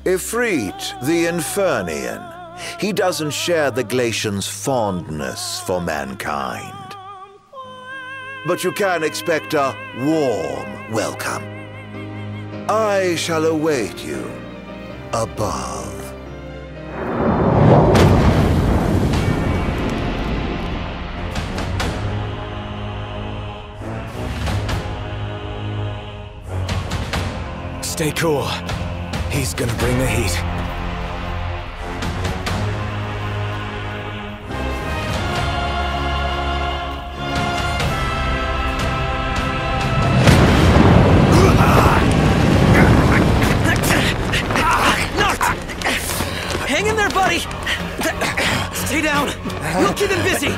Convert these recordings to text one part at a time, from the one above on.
Ifrit, the Infernian. He doesn't share the Glacian's fondness for mankind. But you can expect a warm welcome. I shall await you above. Stay cool. He's gonna bring the heat. Hang in there, buddy! Stay down! We'll keep him busy!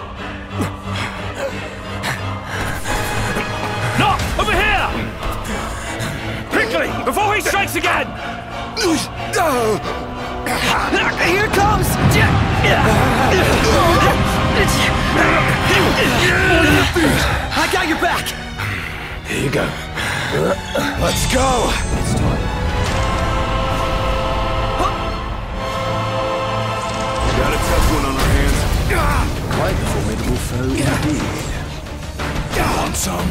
No! Over here! Quickly! Before he strikes again! Here comes! I got your back! Here you go. Let's go! Got a tough one on our hands. Quite a formidable foe indeed. Want some?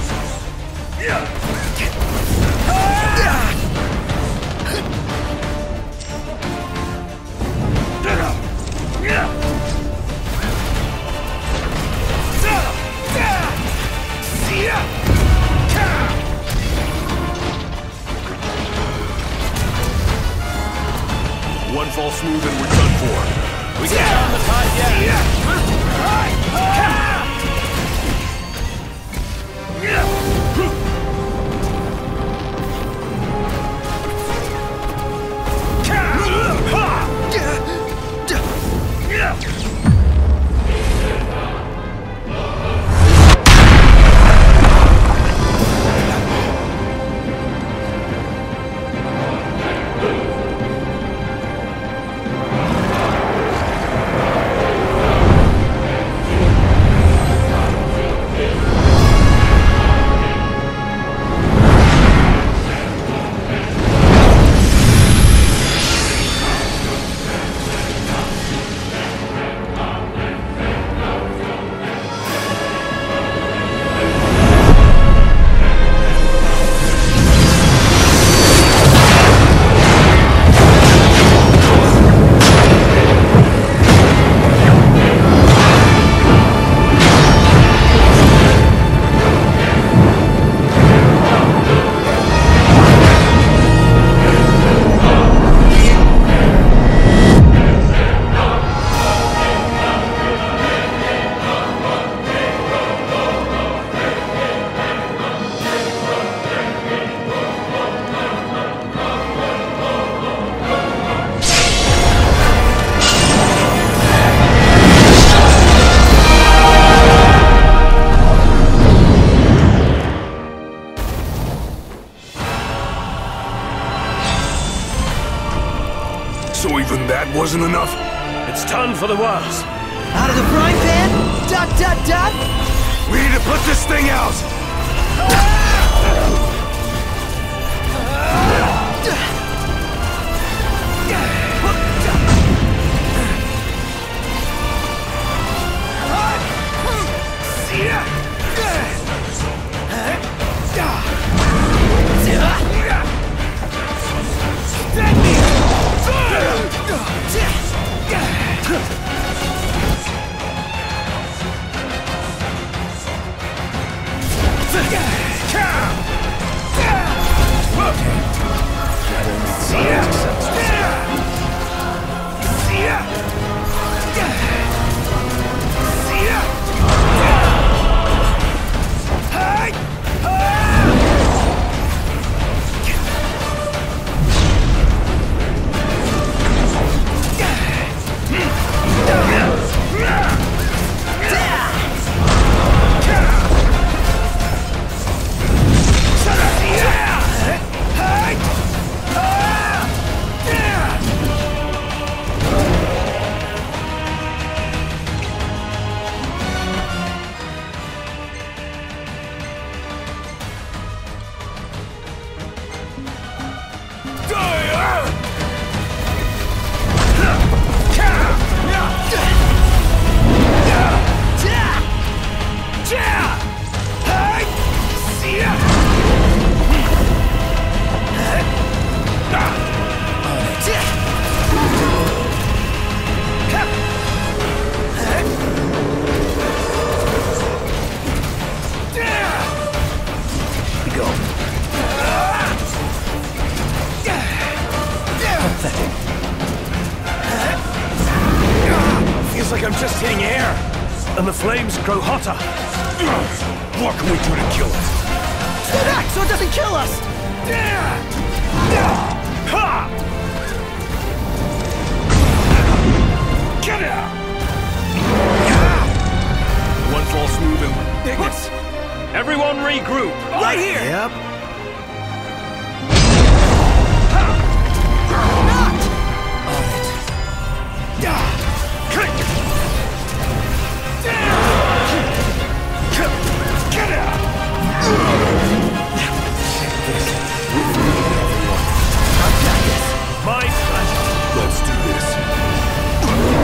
One false move and we're done for. We can turn the tide yet. So even that wasn't enough? It's time for the worst. Out of the frying pan? Dot, dot, dot! We need to put this thing out! I'm just hitting air. And the flames grow hotter. What can we do to kill it? Stay back so it doesn't kill us! Ha! Get out! One false move and ignis. Everyone regroup! Right here! Yep. Get out! My pleasure. Let's do this.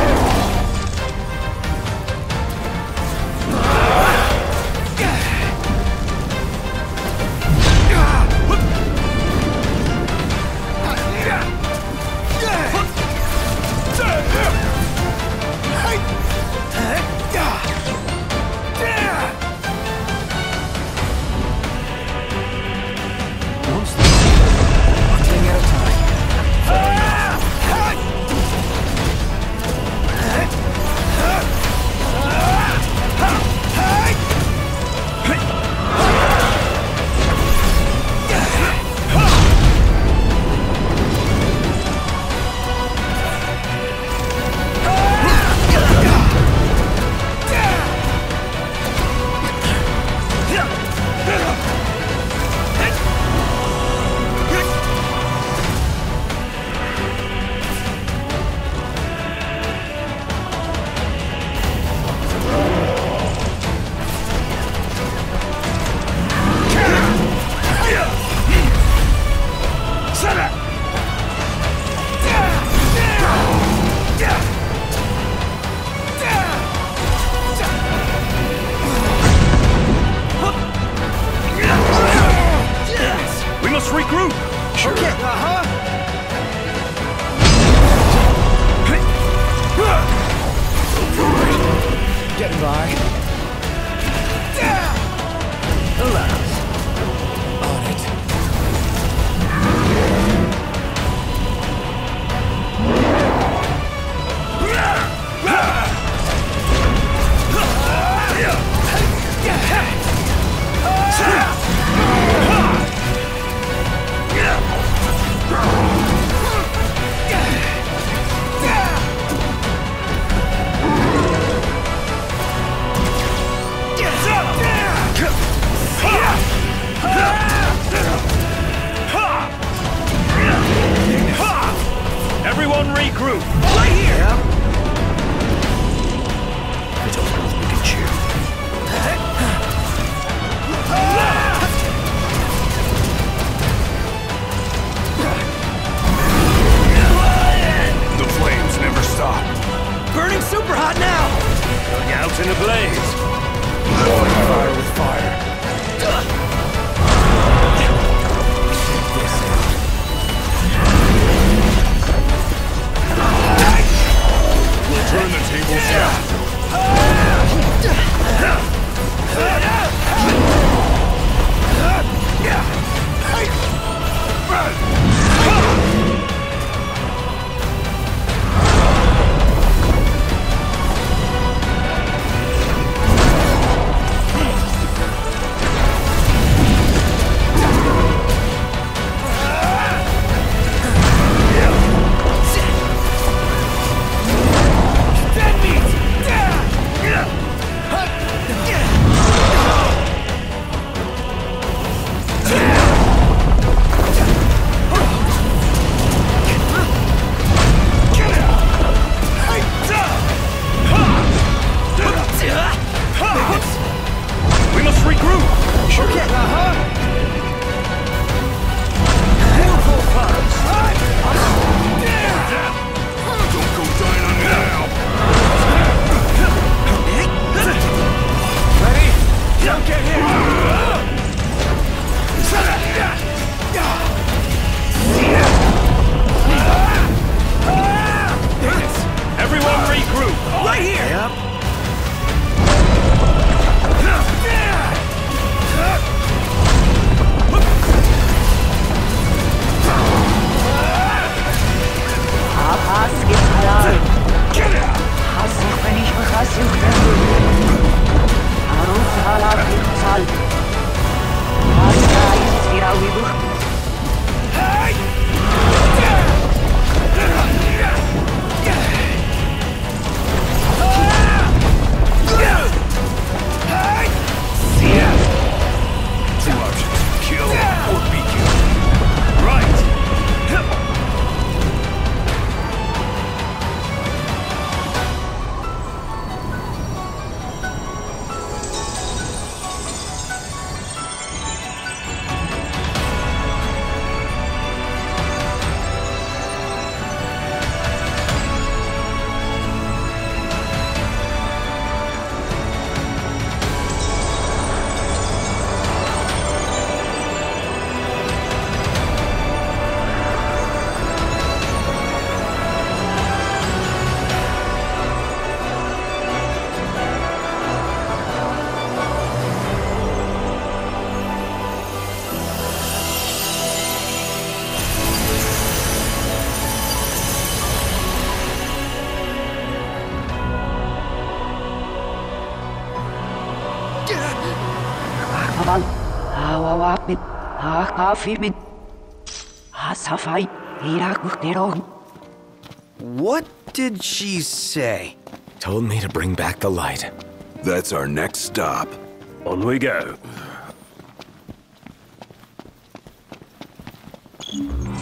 Getting by. Alas. On it. Everyone regroup! Right here! It's all we can chew. The flames never stop. Burning super hot now! Going out in a blaze! Fire with fire. We'll turn the tables down. What did she say? Told me to bring back the light. That's our next stop. On we go.